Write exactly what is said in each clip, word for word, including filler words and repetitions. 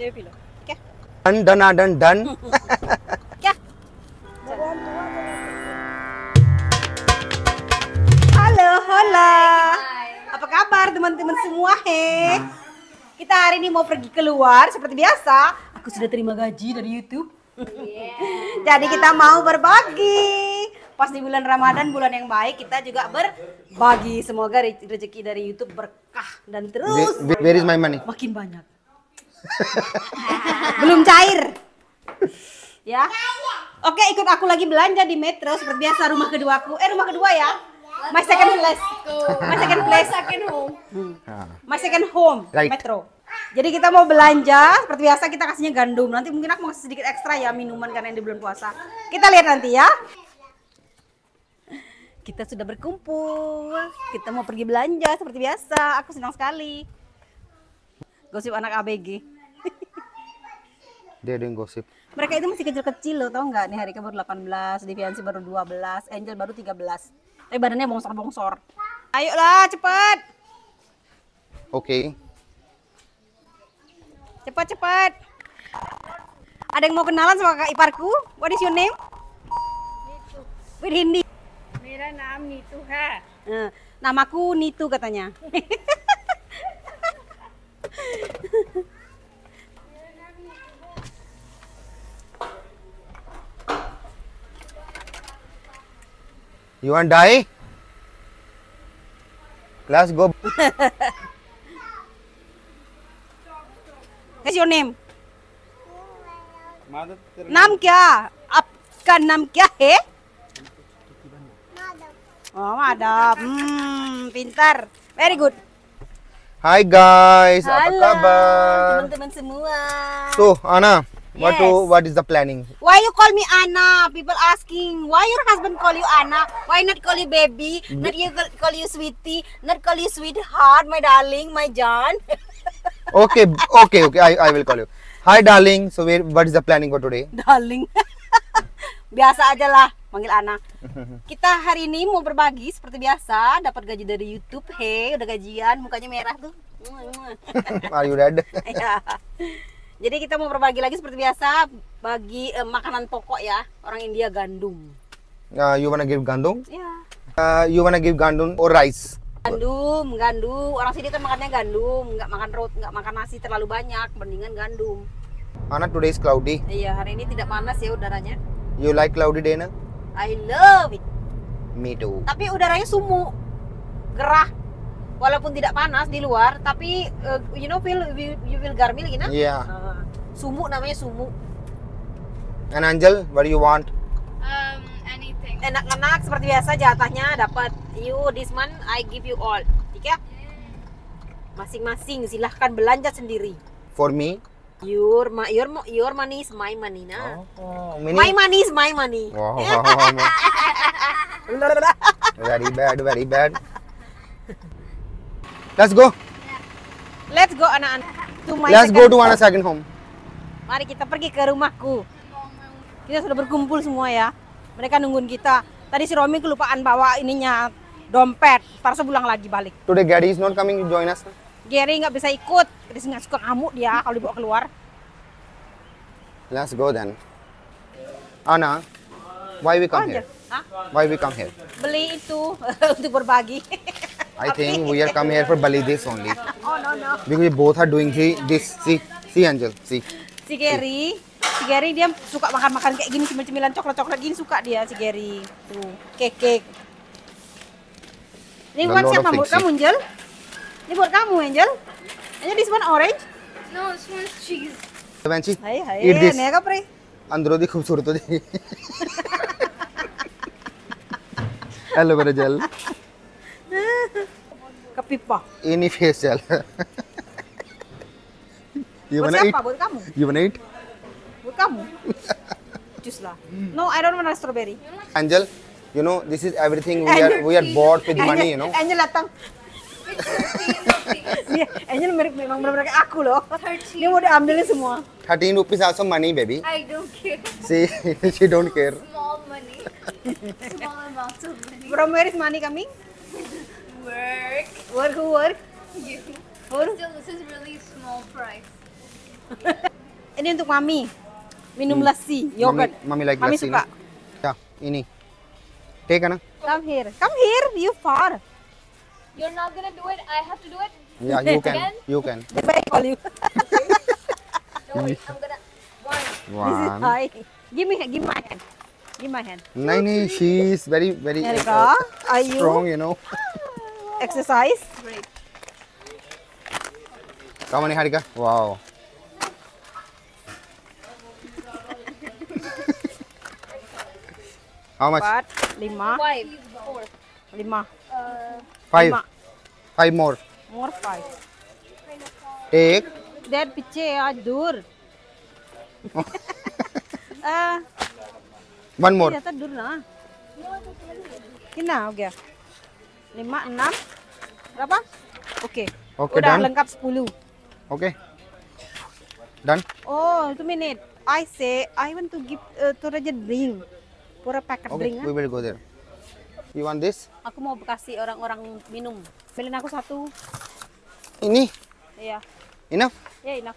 ये भी लो क्या डन डन डन डन क्या halo hola apa kabar teman-teman semua he kita hari ini mau pergi keluar seperti biasa aku sudah terima gaji dari YouTube yeah. Jadi kita mau berbagi pas di bulan Ramadan bulan yang baik kita juga berbagi semoga rezeki dari YouTube berkah dan terus where, where is my money makin banyak belum cair ya. Oke, ikut aku lagi belanja di Metro seperti biasa rumah keduaku. Eh rumah kedua ya. My second place. My second place. Second home. Hmm. My second home. Right. Metro. Jadi kita mau belanja seperti biasa kita kasihnya gandum. Nanti mungkin aku mau kasih sedikit ekstra ya minuman karena di bulan puasa. Kita lihat nanti ya. Kita sudah berkumpul. Kita mau pergi belanja seperti biasa. Aku senang sekali. Gosip anak A B G. Dia doing gosip. Mereka itu masih kecil-kecil loh, tau nggak? Nih Harika baru delapan belas, Deviansi baru dua belas, Angel baru tiga belas. Tapi badannya bongsor-bongsor. Ayolah, cepat. Oke. Okay. Cepat-cepat. Ada yang mau kenalan sama kakak iparku? What is your name? Nitu. With Hindi. Mera naam Nitu hai. Uh, namaku Nitu katanya. You want die? Let's go. What's your name? नाम क्या? आपका नाम क्या है? Oh, Madam. Hmm, pintar. Very good. Hi guys, Halo, apa kabar? teman-teman semua. So, Ana, what Yes. to, what is the planning? Why you call me Anna? People asking. Why your husband call you Anna? Why not call you baby? Not you call you sweetie? Not call you sweetheart, my darling, my John? Okay, okay, okay. I, I will call you. Hi darling. So, where, what is the planning for today? Darling. Biasa aja lah manggil Ana. Kita hari ini mau berbagi seperti biasa, dapat gaji dari YouTube. He, udah gajian, mukanya merah tuh. Are you ready? Ya. Jadi kita mau berbagi lagi seperti biasa bagi eh, makanan pokok ya orang India gandum. Uh, you wanna give gandum? Ya. Uh, you wanna give gandum or rice? Gandum, gandum. Orang sini kan makannya gandum, nggak makan roti, nggak makan nasi terlalu banyak, mendingan gandum. Ana, today is cloudy. Iya, hari ini tidak panas ya udaranya. You like cloudy day, na? I love it. Me too. Tapi udaranya sumuk, gerah. Walaupun tidak panas di luar, tapi uh, you know feel you, you feel garmil gitu. Yeah. Uh, sumuk namanya sumuk. And Angel, what do you want? Um, anything. Enak-enak seperti biasa jatahnya dapat. You this month I give you all. Oke ya? Masing-masing silahkan belanja sendiri. For me? Your your your money is my money nah. Oh, My money is my money. Wow, wow, wow, wow. Very bad, very bad. Let's go. Let's go anak-anak. To my Let's go second to home. Ana second home. Mari kita pergi ke rumahku. Kita sudah berkumpul semua ya. Mereka nungguin kita. Tadi si Romi kelupaan bawa ininya dompet. Parsa pulang lagi balik. Today Gary is not coming to join us. Gary nggak bisa ikut. Dia nggak suka ngamuk dia kalau dibawa keluar. Let's go then. Ana, why we come Oh, here? Hah? Why we come here? Beli itu untuk berbagi. I think we are come here for Bali this only. Oh no no. Because we both are doing the, this. See, see Angel, see. Si Gary, si Gary dia suka makan-makan kayak gini cemil-cemilan coklat-coklat gini suka dia si Gary. Tuh, cake-cake. Ini A buat lot siapa? of Buat things, kamu, Angel? Ini buat kamu, Angel? Ini this one orange? No, this one's cheese. Vanchi, Hai hai. eat this. Ini apa, Pre? अंदरों दी खूबसूरत हो जाएगी aloe vera gel Kepipa. ini face gel you Buat wanna eat siapa? Buat kamu? you wanna eat Buat kamu? Jus lah. No, I don't want a strawberry. Angel, you know this is everything we are we are bought with money, you know. Angel datang. Dia, Angel mirip memang benar-benar kayak aku loh. Dia mau diambilin semua. thirteen rupees also money, baby. I don't care. See, she don't care. Small money. Small amounts of money. From where is money coming? Work. Work who work? You. Who? Still, this is really small price. Ini untuk mami. Minum Hmm. lassi, yogurt. Mami, mami like Mami lassi, suka. no? Yeah, ini. Take, Anna. Come here. Come here. You far. You're not gonna do it. I have to do it. Yeah, you can. Again? You can. That's why I call you. No worries. I'm gonna. One. This is One. high. Give me, give my hand. Give my hand. No, no, she is very, very uh, Erika, are you strong, you know. exercise? Great. Come on, Harika. Wow. How much? Empat, lima, Five. Four. lima, Uh. Five. lima. Five more. More five. Take. Dad पीछे आज दूर. Ah, One more. ternyata दूर ना. Kina, हो गया. Lima, enam, berapa? Oke. Oke, Udah done. lengkap sepuluh. Okay. Done. Oh, two minute. I say I want to give uh, to Raja drink. For a packet Okay, drink. we ah. will go there. You want this? Aku mau kasih orang-orang minum. Beliin aku satu. Ini. Iya. Enough? Ya, enough.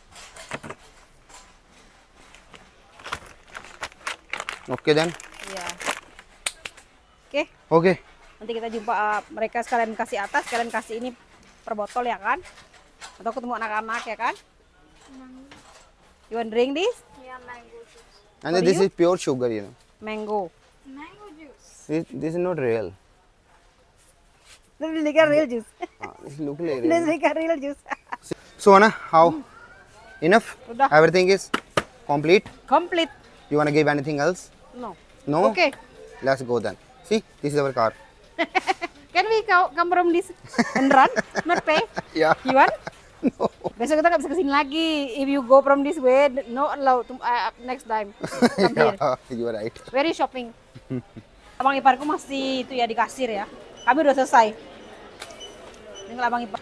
Okay then. Iya. Oke. Okay. Nanti kita jumpa uh, mereka sekalian kasih atas, sekalian kasih ini per botol ya kan? Atau ketemu anak-anak ya kan? You want drink this? Yeah, mango juice. And For this you? is pure sugar, you know. Mango. Mango juice. This, this is not real. This is like a real juice. Ah, this look like This real. is like a real juice. So Anna, how? Enough? Udah. Everything is complete? Complete. You wanna give anything else? No. No? Okay. Let's go then. See, this is our car. Can we go come from this and run? Not pay? Yeah. You want? No. Besok kita nggak bisa kesini lagi. If you go from this way, no allow to, uh, next time. Come here. Yeah, you are right. Very shopping. Abang iparku masih itu ya di kasir ya. Kami udah selesai. Tinggal abang ipar.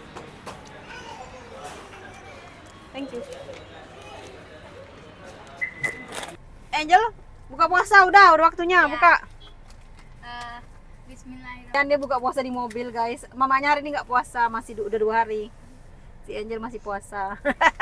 Thank you. Angel, buka puasa udah, udah waktunya Ya. buka. Uh. Bismillahirrahmanirrahim. Dan dia buka puasa di mobil guys. Mamanya hari ini nggak puasa, masih du- udah dua hari. Si Angel masih puasa.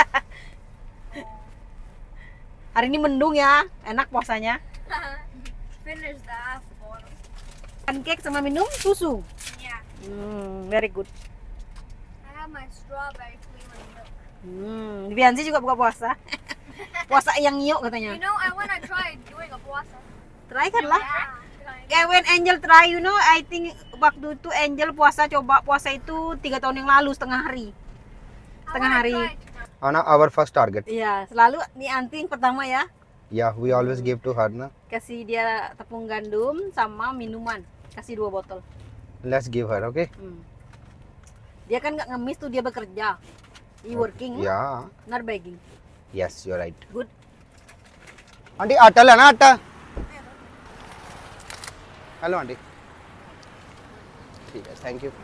Hari ini mendung ya, enak puasanya. Finish the half bottle. Pancake sama minum susu. Yeah. Hmm, very good. I have my strawberry flavored milk. Hmm, Bianzi juga buka puasa. Puasa yang yuk katanya. You know, I wanna try doing a puasa. Try kan lah. Yeah. Kayak when Angel try, you know, I think waktu itu Angel puasa coba puasa itu tiga tahun yang lalu setengah hari. Setengah hari. Anna, our first target. Iya, selalu nih anti yang pertama ya. Yeah, we always give to her, na. Kasih dia tepung gandum sama minuman. Kasih dua botol. Let's give her, okay? Hmm. Dia kan nggak ngemis tuh, dia bekerja. He working, Yeah. not begging. Yes, you're right. Good. Auntie, atta la na atta. Hello, auntie. ठीक है, thank you.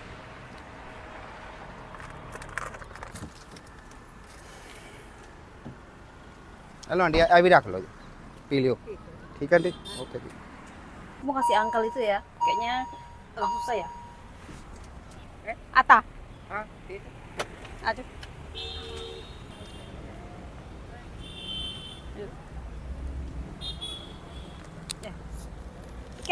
Hello, auntie. I will रख लो. पी लियो. ठीक है, auntie. Okay. Mau kasih angkel itu ya, kayaknya oh, susah ya. Ata. Aduh. Yuk. Ya. Oke.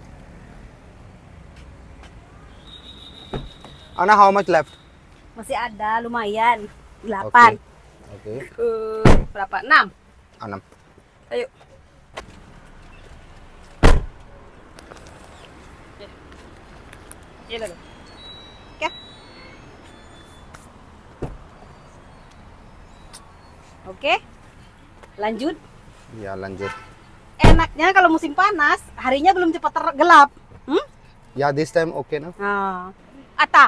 Anna, how much left? Masih ada lumayan. Delapan. Okay. Eh, berapa? Enam. Anam. Ayo. Iya lalu. Oke. Oke. Lanjut. Ya, lanjut. Enaknya kalau musim panas, harinya belum cepat tergelap. Hmm? Yeah, this time okay na? Nah. Ata.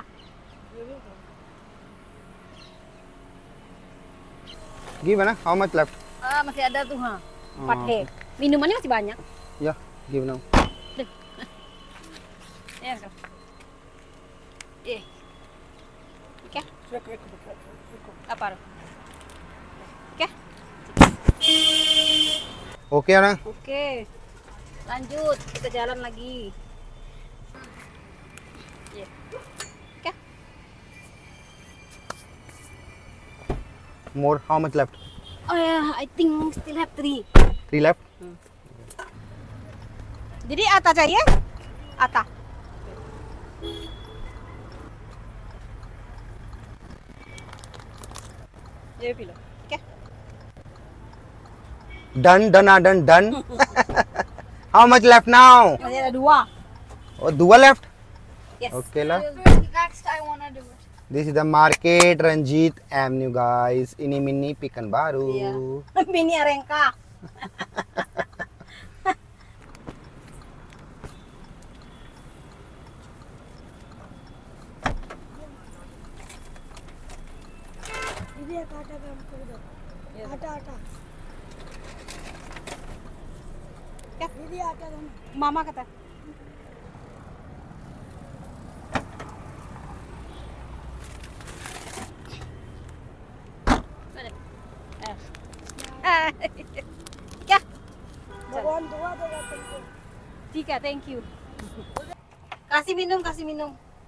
Give Anna, how much left? Ah, masih ada tuh, ha. Empat Oh, he. Minumannya masih banyak. Yeah, give now. Ya, kan. Eh. Oke. Apa? Oke. Okay, Anna. Oke. Lanjut, kita jalan lagi. Iya. Oke. More, how much left? Oh ya, I think still have three. Three left. Jadi Ata चाहिए? Ata. ये पी लो, ठीक है? Done, done, ah, done, done. How much left now? Masih ada dua. Oh, dua left. Yes. Okay lah. Next, I wanna do it. This is the market Ranjit Avenue guys. Ini mini pikan baru. Iya. Mini Arengka. Ini ada ada काम कर दो आटा आटा क्या? दीदी आटा दो ना Mama kata. क्या? भगवान दुआ देगा तुमको ठीक है, thank you. Kasih minum, kasih minum.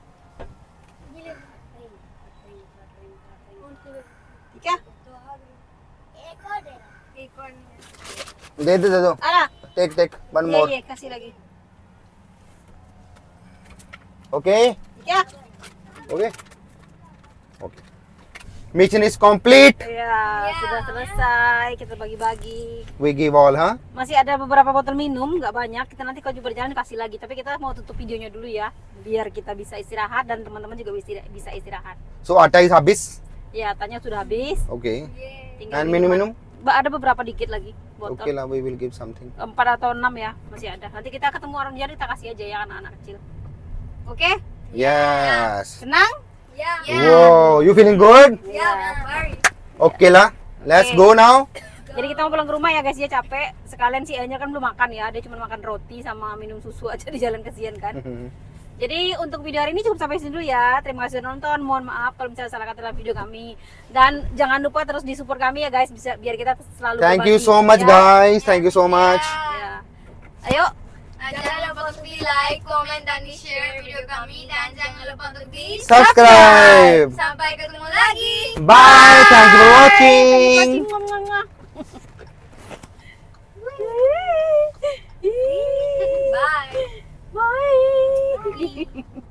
ठीक है? एक और दे एक और दे दे दे दो. Ara, Take take one ये more. ये kasih lagi. Okay. Ya? Okay. Okay. Mission is complete. Ya, sudah selesai. Kita bagi-bagi. We give all, huh? Masih ada beberapa botol minum, nggak banyak. Kita nanti kalau berjalan kasih lagi. Tapi kita mau tutup videonya dulu ya, biar kita bisa istirahat dan teman-teman juga bisa bisa istirahat. So atta is habis. Ya, tanya sudah habis. Okay. Tinggal And minuman. minum-minum? Ba- Ada beberapa dikit lagi botol. Okay lah, we will give something. Empat atau enam ya, masih ada. Nanti kita ketemu orang jadi kita kasih aja ya anak-anak kecil. Oke? Yes. Senang? Yeah. Wow, you feeling good? Yeah. Very. Okay lah. Let's Okay. go now. Jadi kita mau pulang ke rumah ya guys, dia capek. Sekalian si Anya kan belum makan ya, dia cuma makan roti sama minum susu aja di jalan, kesian kan. Jadi untuk video hari ini cukup sampai sini dulu ya. Terima kasih sudah nonton. Mohon maaf kalau misalnya salah kata dalam video kami. Dan jangan lupa terus di support kami ya guys, bisa biar kita selalu Thank you berbagi, so much ya. guys. Thank you so much. Ya. Ayo. Jangan lupa untuk di like, komen, dan di share video kami. Dan jangan lupa untuk di Subscribe. Sampai ketemu lagi. Bye. Thank you for Terima watching. kasih. Mwah, mwah, mwah. Bye. Bye.